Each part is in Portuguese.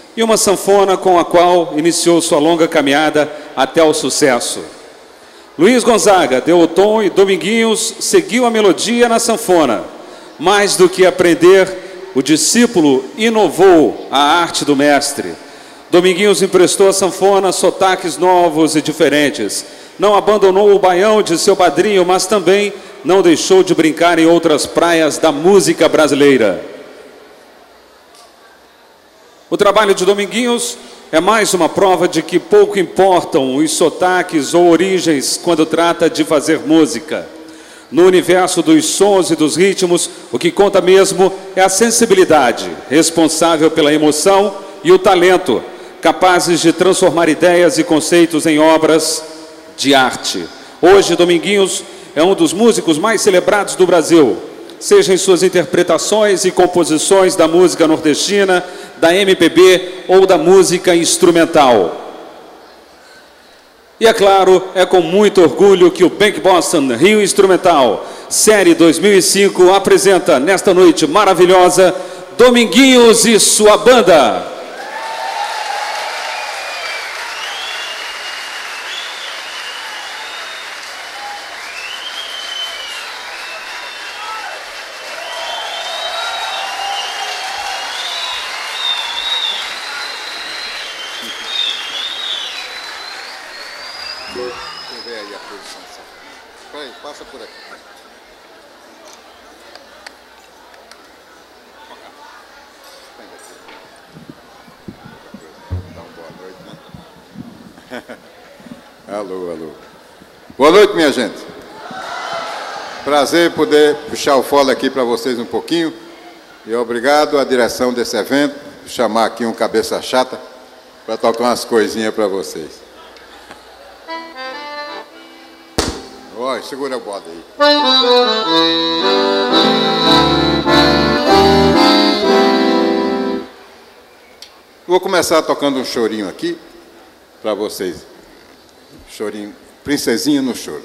e uma sanfona com a qual iniciou sua longa caminhada até o sucesso. Luiz Gonzaga deu o tom e Dominguinhos seguiu a melodia na sanfona. Mais do que aprender, o discípulo inovou a arte do mestre. Dominguinhos emprestou à sanfona sotaques novos e diferentes. Não abandonou o baião de seu padrinho, mas também não deixou de brincar em outras praias da música brasileira. O trabalho de Dominguinhos é mais uma prova de que pouco importam os sotaques ou origens quando trata de fazer música. No universo dos sons e dos ritmos, o que conta mesmo é a sensibilidade, responsável pela emoção, e o talento, capazes de transformar ideias e conceitos em obras de arte. Hoje, Dominguinhos é um dos músicos mais celebrados do Brasil, seja em suas interpretações e composições da música nordestina, da MPB ou da música instrumental. E é claro, é com muito orgulho que o Bank Boston Rio Instrumental, série 2005, apresenta nesta noite maravilhosa Dominguinhos e sua banda. Passa por aqui. Dá uma boa noite, né? Alô, alô. Boa noite, minha gente. Prazer poder puxar o fole aqui para vocês um pouquinho. E obrigado à direção desse evento, chamar aqui um cabeça chata para tocar umas coisinhas para vocês. Olha, segura o bode aí. Vou começar tocando um chorinho aqui para vocês. Chorinho, princesinha no choro.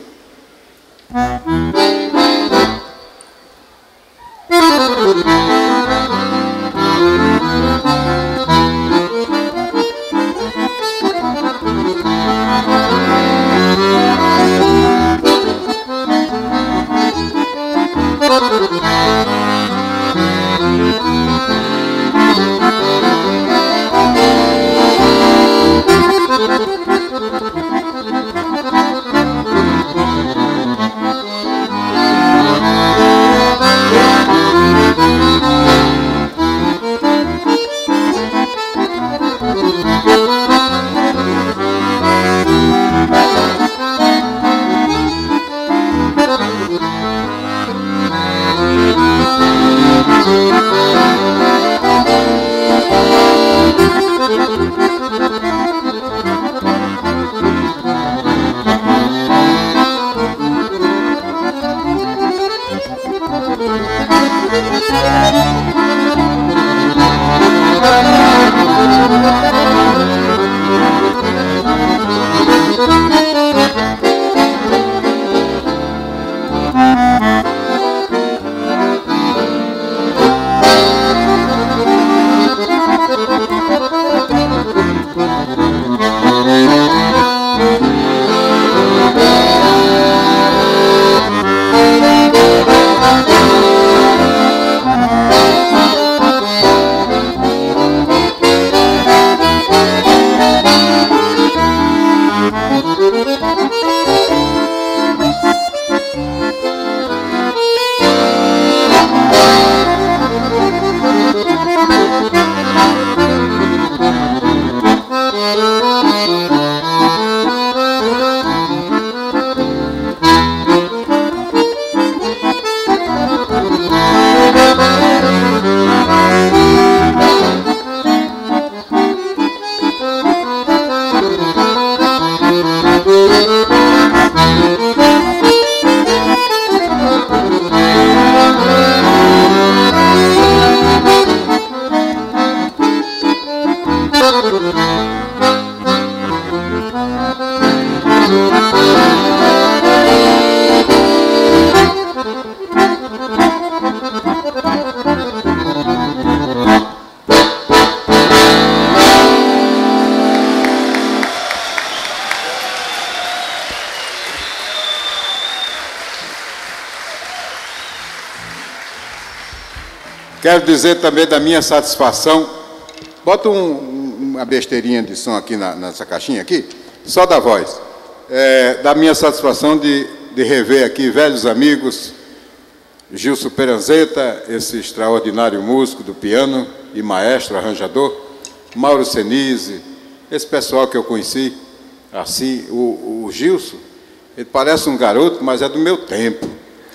Quero dizer também da minha satisfação. Bota uma besteirinha de som aqui nessa caixinha aqui, só da voz. Da minha satisfação de rever aqui velhos amigos, Gilson Peranzeta, esse extraordinário músico do piano e maestro, arranjador, Mauro Senise, esse pessoal que eu conheci, assim, o Gilson, ele parece um garoto, mas é do meu tempo.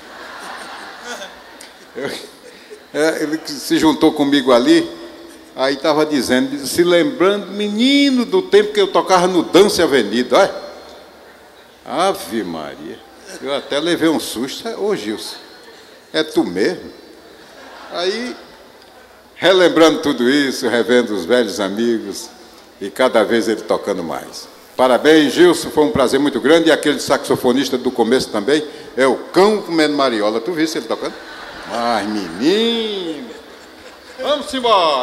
Ele se juntou comigo ali, aí estava dizendo, se lembrando, menino, do tempo que eu tocava no Dance Avenida, olha. Ave Maria, eu até levei um susto. Ô Gilson, é tu mesmo? Aí, relembrando tudo isso, revendo os velhos amigos, e cada vez ele tocando mais. Parabéns, Gilson, foi um prazer muito grande, e aquele saxofonista do começo também, é o Cão comendo mariola. Tu viste ele tocando? Ai, menino! Vamos embora!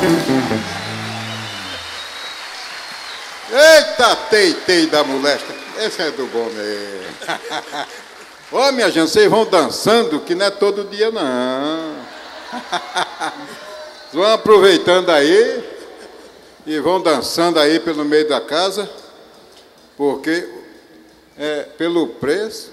Eita, tei da molesta. Esse é do bom mesmo. Ó, minha gente, vocês vão dançando, que não é todo dia, não. Vão aproveitando aí e vão dançando aí pelo meio da casa, porque pelo preço.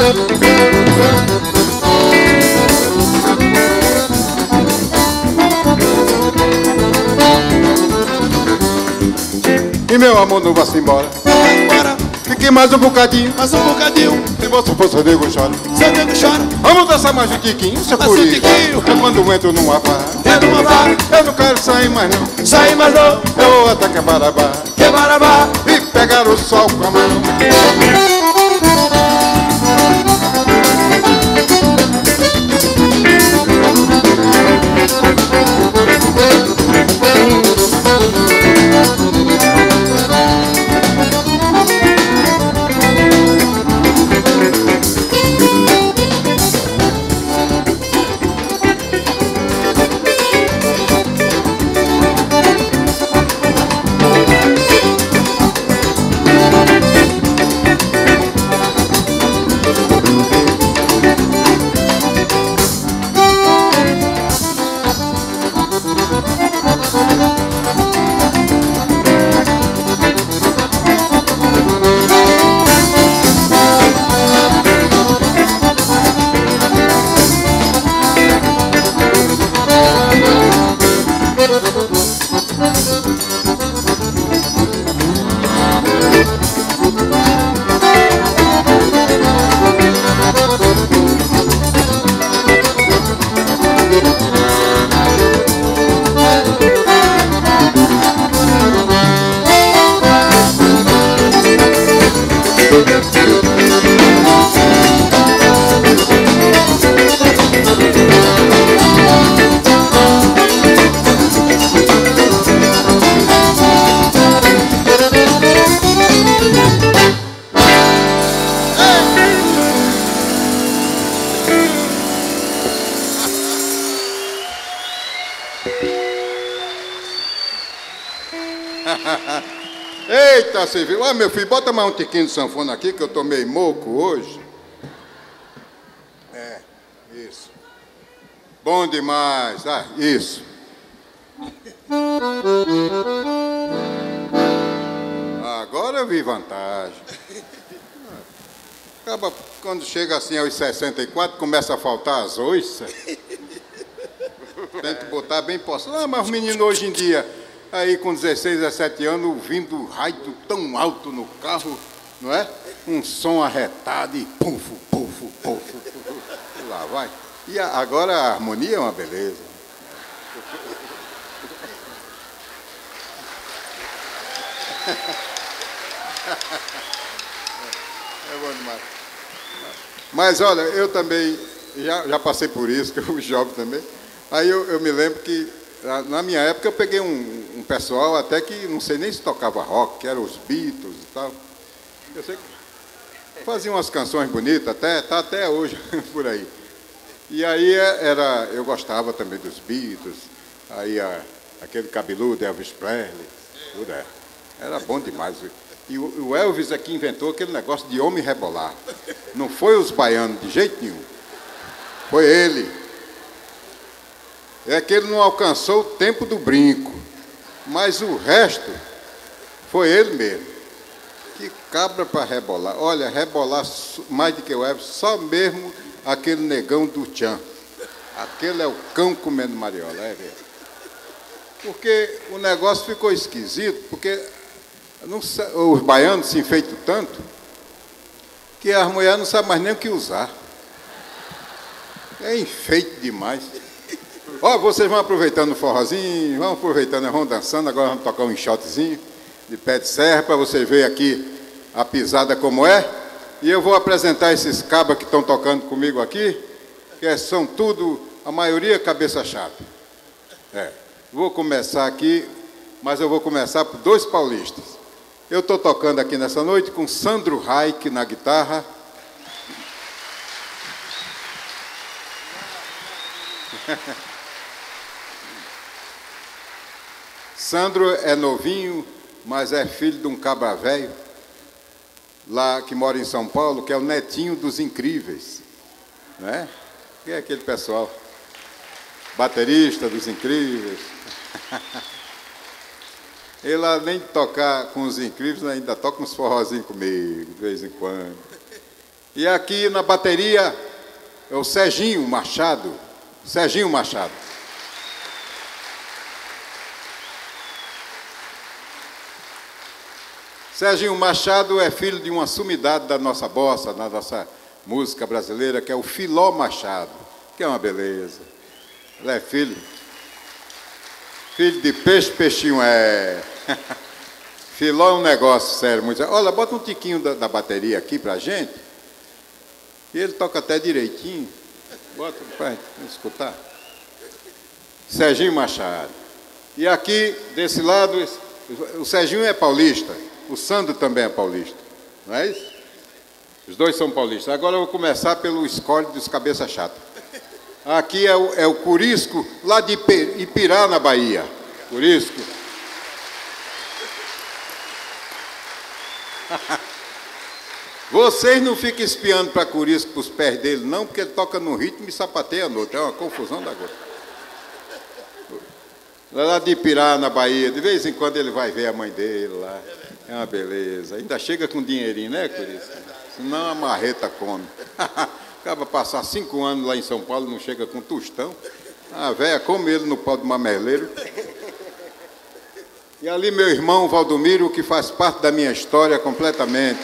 E meu amor não vai-se embora. Bora, Fiquei mais um bocadinho. mais um bocadinho. Se você for seu nego chora. Seu nego chora, Vamos dançar mais um tiquinho, seu mais um corinho. tiquinho. Eu quando entro numa barra, É numa barra, eu não quero sair mais não. sai mais não. Eu vou até Quebarabá Que barabá, e pegar o sol com a mão. Eita, você viu? Ah, meu filho, bota mais um tiquinho de sanfona aqui, que eu tô meio moco hoje. É, isso. Bom demais. Ah, isso. Agora eu vi vantagem. Acaba, quando chega assim aos 64, começa a faltar as oiças. Tem que botar bem postado. Ah, mas os meninos hoje em dia, aí com 16, 17 anos, ouvindo rádio tão alto no carro, não é? Um som arretado e pufo, pufo, pufo. E lá vai. E agora a harmonia é uma beleza. É bom demais. Mas olha, eu também já passei por isso, que eu fui jovem também. Aí eu me lembro que, na minha época, eu peguei um pessoal até que não sei nem se tocava rock, que eram os Beatles e tal. Eu sei que faziam umas canções bonitas, tá até hoje por aí. E aí eu gostava também dos Beatles, aí aquele cabeludo Elvis Presley, tudo era bom demais. E o Elvis é que inventou aquele negócio de homem rebolar. Não foi os baianos de jeito nenhum. Foi ele. É que ele não alcançou o tempo do brinco. Mas o resto foi ele mesmo. Que cabra para rebolar. Olha, rebolar mais do que o Elvis, só mesmo aquele negão do Tchan. Aquele é o cão comendo mariola, é mesmo. Porque o negócio ficou esquisito, porque os baianos se enfeitam tanto que as mulheres não sabem mais nem o que usar. É enfeite demais. Ó, vocês vão aproveitando o forrozinho, vão aproveitando, vão dançando, agora vamos tocar um enxotezinho de pé de serra para você ver aqui a pisada como é. E eu vou apresentar esses cabas que estão tocando comigo aqui, que são tudo, a maioria cabeça-chave. Vou começar aqui, mas eu vou começar por dois paulistas. Eu estou tocando aqui nessa noite com Sandro Reich na guitarra. Sandro é novinho, mas é filho de um cabra velho, lá que mora em São Paulo, que é o netinho dos Incríveis, né? Que é aquele pessoal, baterista dos Incríveis. Ele, além de tocar com os Incríveis, ainda toca uns forrozinhos comigo, de vez em quando. E aqui na bateria é o Serginho Machado. Serginho Machado. Serginho Machado é filho de uma sumidade da nossa bossa, da nossa música brasileira, que é o Filó Machado, que é uma beleza. Ele é filho de peixe, peixinho é. Filó é um negócio sério. Muito... Olha, bota um tiquinho da bateria aqui pra gente. E ele toca até direitinho. Bota, pai, vamos escutar. Serginho Machado. E aqui, desse lado, o Serginho é paulista. O Sandro também é paulista. Não é isso? Os dois são paulistas. Agora eu vou começar pelo escolhe dos cabeça chata. Aqui é o Curisco, lá de Ipirá, na Bahia. Curisco. Vocês não ficam espiando para Curisco, para os pés dele, não, porque ele toca num ritmo e sapateia no outro. É uma confusão da gota. Lá de Ipirá, na Bahia, de vez em quando ele vai ver a mãe dele lá. É uma beleza. Ainda chega com dinheirinho, né, Curisco? Senão a marreta come. Acaba passar 5 anos lá em São Paulo, não chega com tostão. A véia come ele no pau do mameleiro. E ali meu irmão Valdomiro, que faz parte da minha história completamente.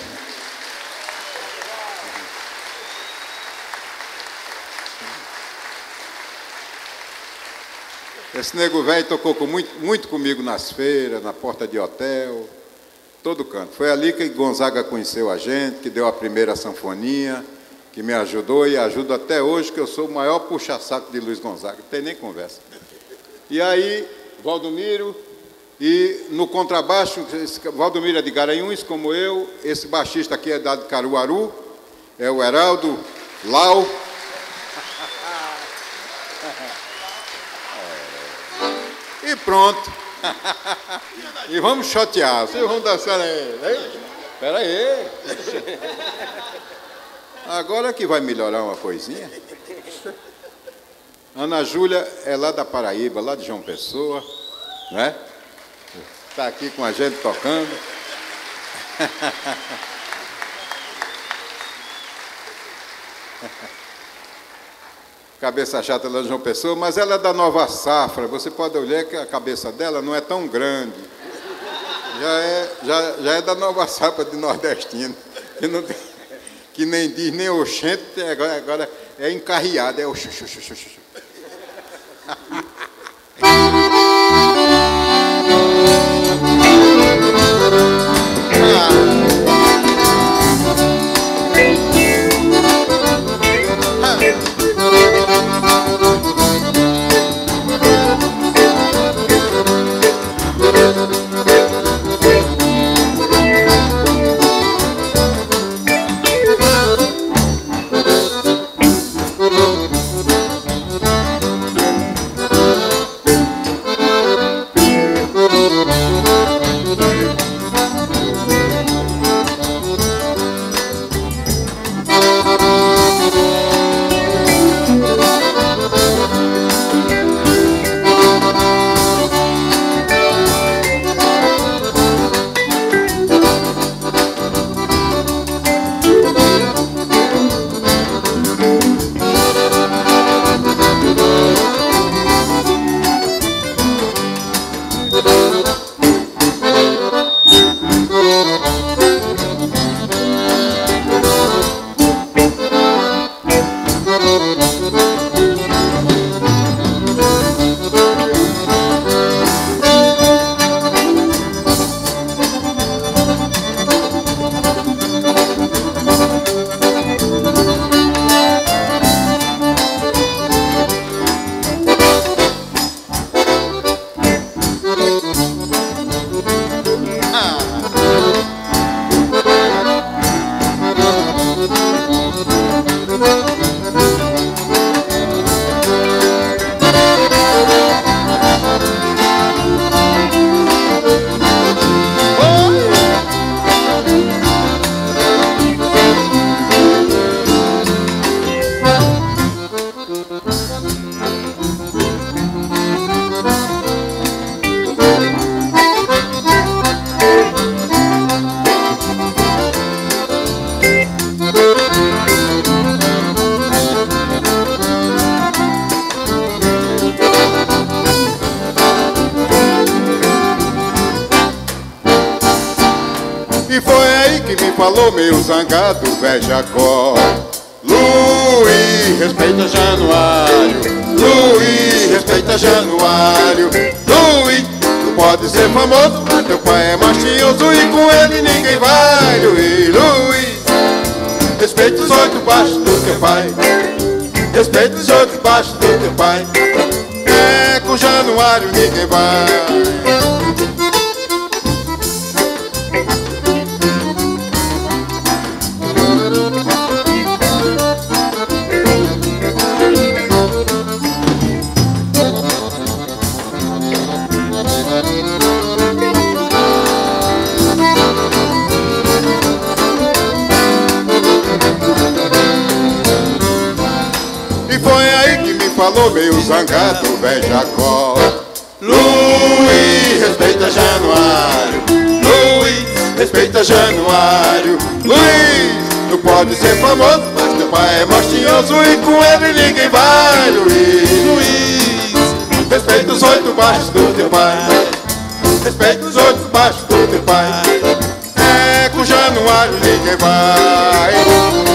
Esse nego velho tocou muito comigo nas feiras, na porta de hotel, todo canto. Foi ali que Gonzaga conheceu a gente, que deu a primeira sanfoninha, que me ajudou e ajuda até hoje, que eu sou o maior puxa-saco de Luiz Gonzaga, não tem nem conversa. E aí, Valdomiro, e no contrabaixo, Valdomiro é de Garanhuns, como eu, esse baixista aqui é de Caruaru, é o Heraldo Lau. E pronto. E vamos chotear. Vocês vão dançar aí. Espera aí. Agora que vai melhorar uma coisinha. Ana Júlia é lá da Paraíba, lá de João Pessoa, né? Está aqui com a gente tocando. Cabeça chata lá de João Pessoa, mas ela é da Nova Safra. Você pode olhar que a cabeça dela não é tão grande. Já é da Nova Safra de nordestino. Que nem diz nem oxente, agora é encarreado, é o xuxu. falou meio zangado, velho Jacó. Luiz, respeita Januário. Luiz, respeita Januário. Luiz, tu pode ser famoso, mas teu pai é machinhoso e com ele ninguém vai. Luiz, respeita os 8 baixos do teu pai. Respeita os 8 baixos do teu pai. É, com Januário ninguém vai. Falou meio zangado, velho Jacó. Luiz, respeita Januário. Luiz, respeita Januário. Luiz, tu pode ser famoso, mas teu pai é machinhoso e com ele ninguém vai. Luiz, respeita os 8 baixos do teu pai. Respeita os 8 baixos do teu pai. É, com Januário ninguém vai.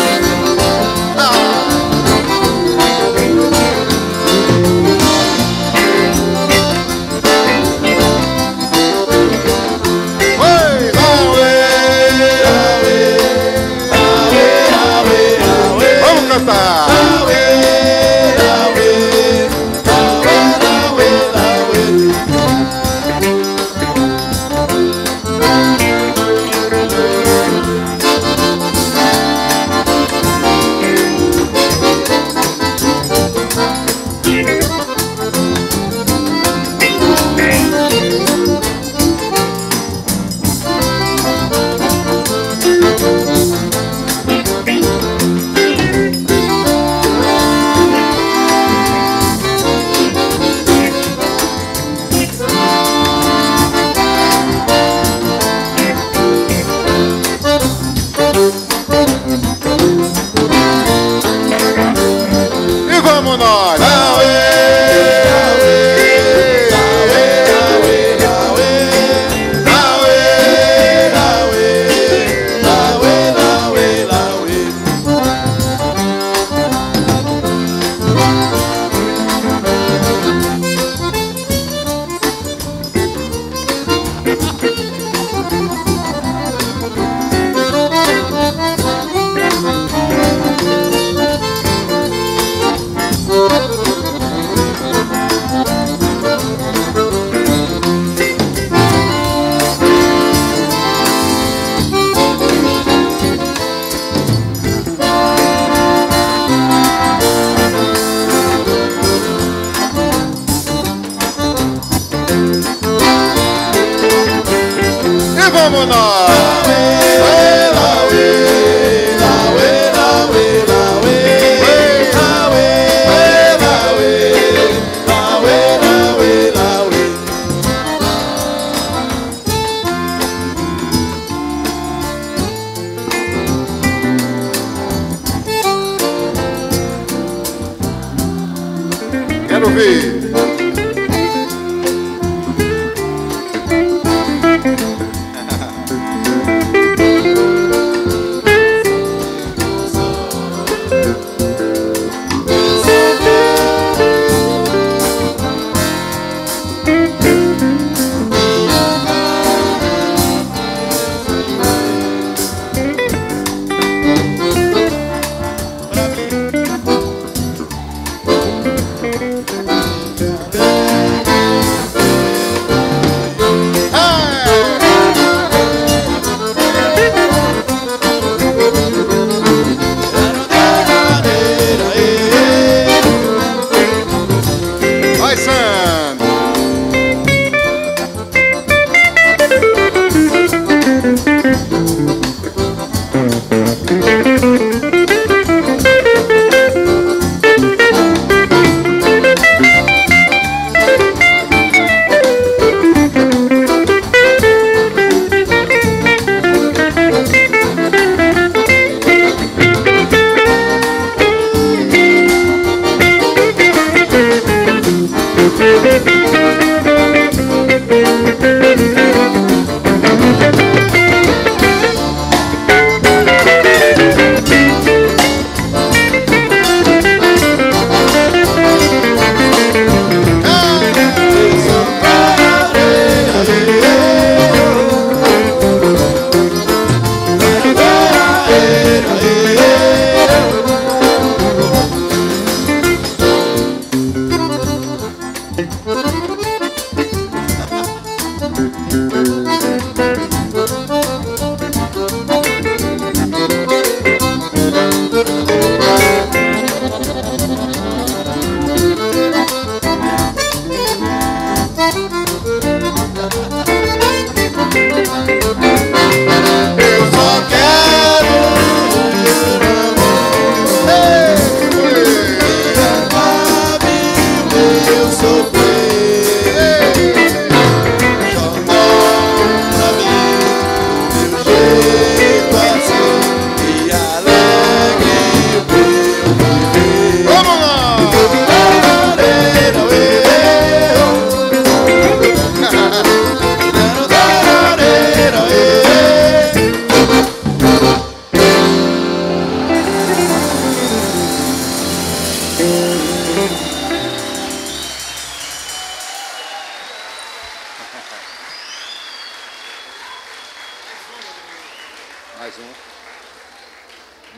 Vamos nós! Quero ver!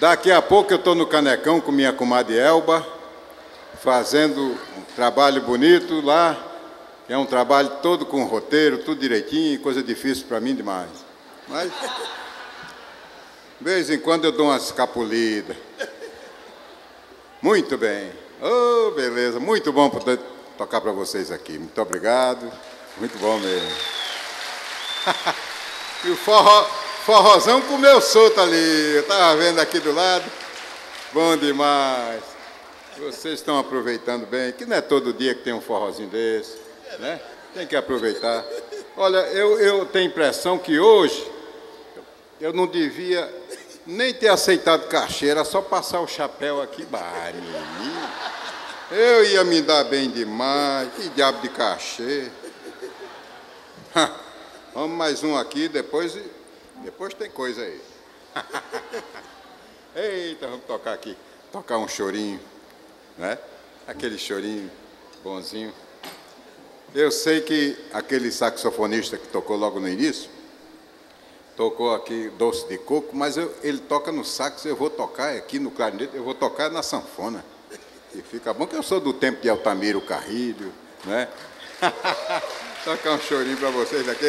Daqui a pouco eu estou no Canecão com minha comadre Elba, fazendo um trabalho bonito lá. É um trabalho todo com roteiro, tudo direitinho, coisa difícil para mim demais. Mas, de vez em quando eu dou uma escapulida. Muito bem. Oh, beleza. Muito bom poder tocar para vocês aqui. Muito obrigado. Muito bom mesmo. E o forrozão comeu solto ali. Eu estava vendo aqui do lado. Bom demais. Vocês estão aproveitando bem. Que não é todo dia que tem um forrozinho desse, né? Tem que aproveitar. Olha, eu tenho a impressão que hoje eu não devia nem ter aceitado cachê, era só passar o chapéu aqui. Bah, menino. Eu ia me dar bem demais. Que diabo de cachê. Vamos mais um aqui, depois tem coisa aí. Eita, vamos tocar aqui. Tocar um chorinho, né? Aquele chorinho bonzinho. Eu sei que aquele saxofonista que tocou logo no início, tocou aqui Doce de Coco, mas ele toca no sax, eu vou tocar aqui no clarinete, eu vou tocar na sanfona. E fica bom que eu sou do tempo de Altamiro Carrilho, né? Tocar um chorinho para vocês aqui.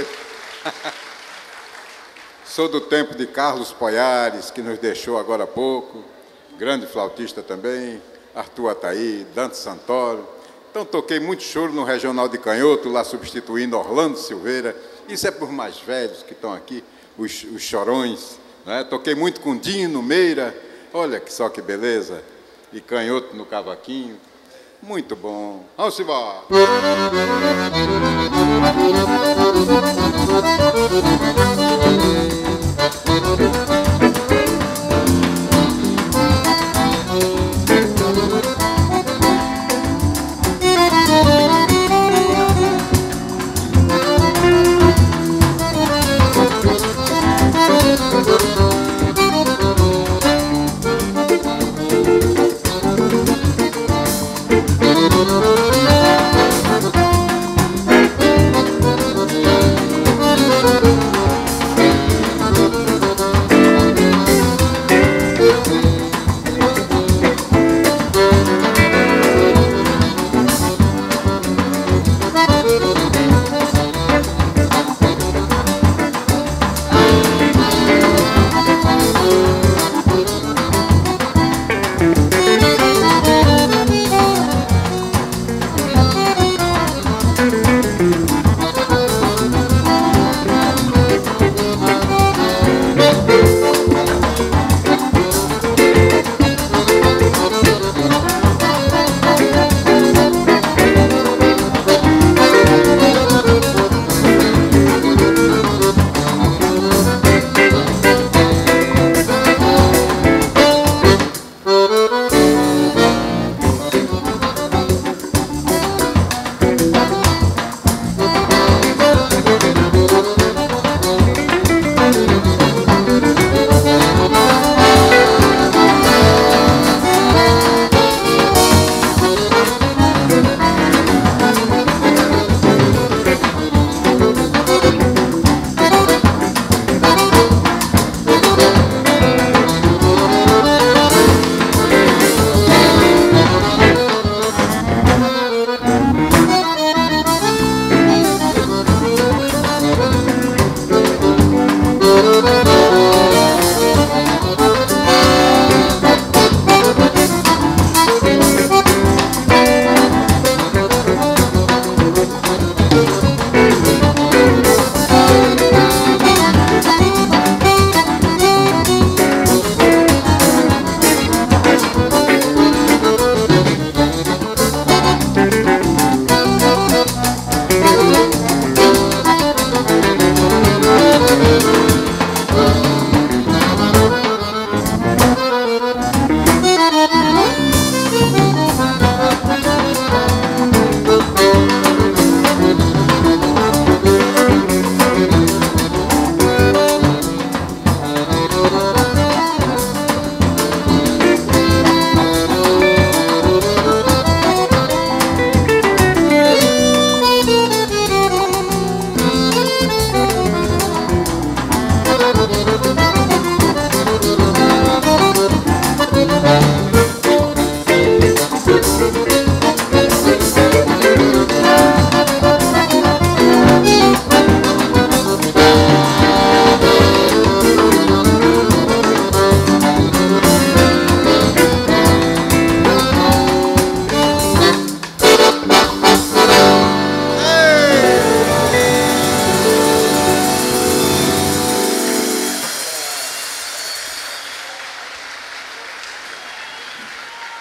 Sou do tempo de Carlos Poiares, que nos deixou agora há pouco, grande flautista também, Arthur Ataí, Dante Santoro. Então toquei muito choro no Regional de Canhoto, lá substituindo Orlando Silveira. Isso é por mais velhos que estão aqui, os chorões, né? Toquei muito com Dino Meira, olha só que beleza, e Canhoto no cavaquinho. Muito bom. Vamos embora.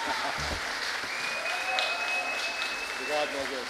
Obrigado, meu Deus.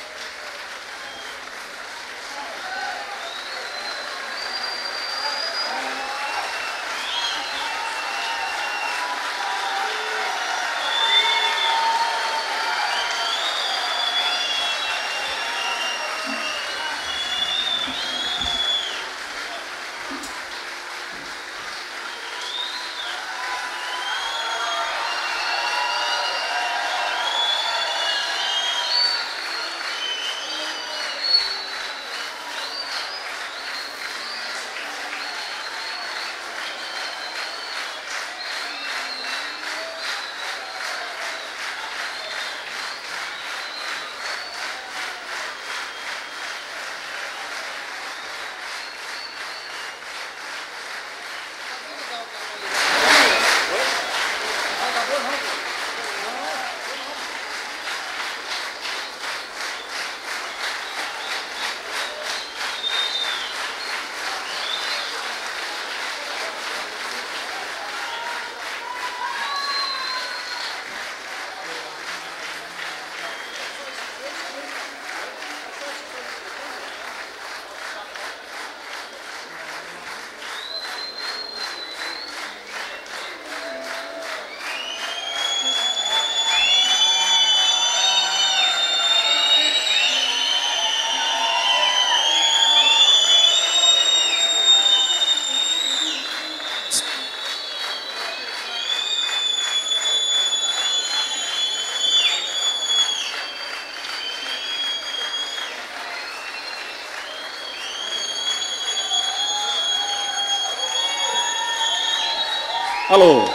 Alô?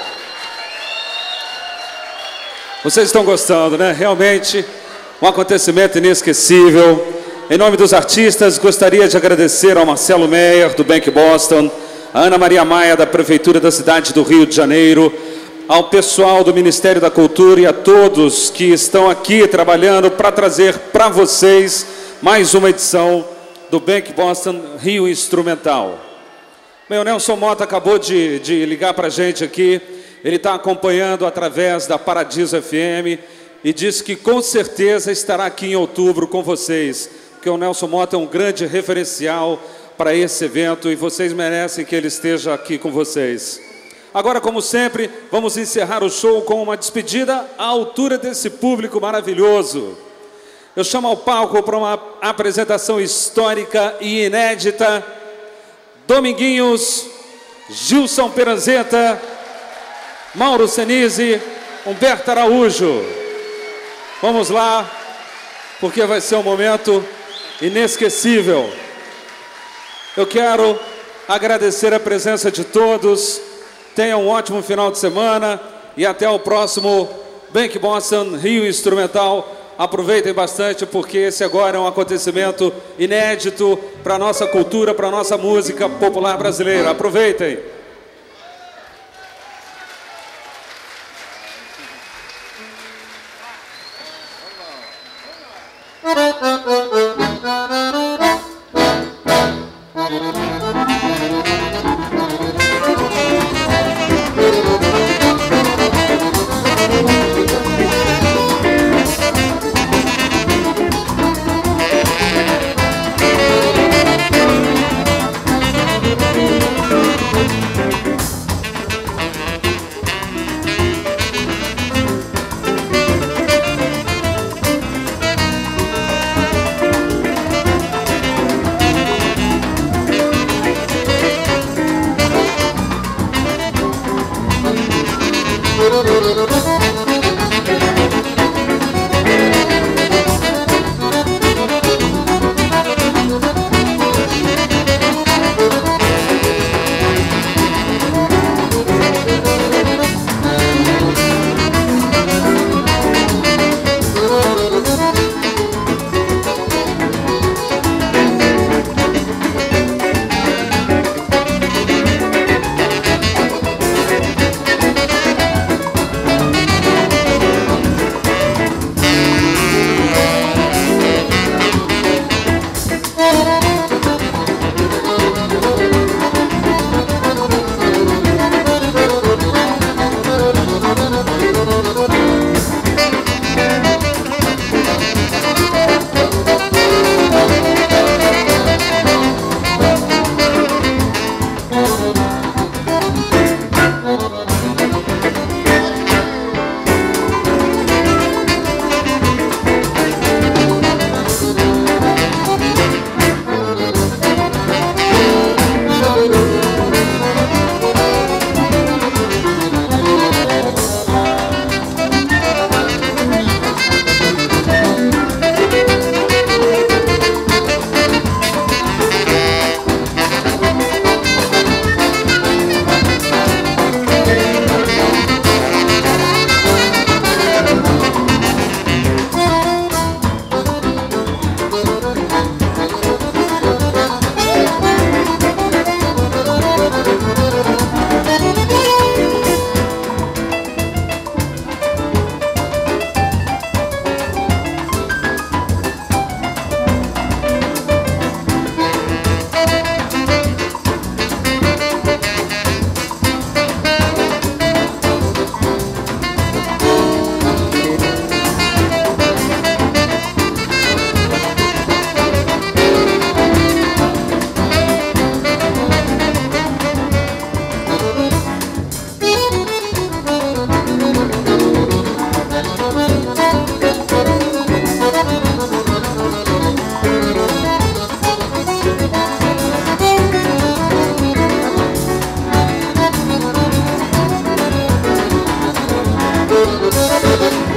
Vocês estão gostando, né? Realmente, um acontecimento inesquecível. Em nome dos artistas, gostaria de agradecer ao Marcelo Meyer, do Bank Boston, a Ana Maria Maia, da Prefeitura da cidade do Rio de Janeiro, ao pessoal do Ministério da Cultura e a todos que estão aqui trabalhando para trazer para vocês mais uma edição do Bank Boston Rio Instrumental. Meu Nelson Mota acabou de ligar para a gente aqui, ele está acompanhando através da Paradiso FM e disse que com certeza estará aqui em outubro com vocês, porque o Nelson Mota é um grande referencial para esse evento e vocês merecem que ele esteja aqui com vocês. Agora, como sempre, vamos encerrar o show com uma despedida à altura desse público maravilhoso. Eu chamo ao palco para uma apresentação histórica e inédita Dominguinhos, Gilson Peranzeta, Mauro Senise, Humberto Araújo. Vamos lá, porque vai ser um momento inesquecível. Eu quero agradecer a presença de todos. Tenham um ótimo final de semana e até o próximo Bank Boston Rio Instrumental. Aproveitem bastante, porque esse agora é um acontecimento inédito para a nossa cultura, para a nossa música popular brasileira. Aproveitem! Marabá.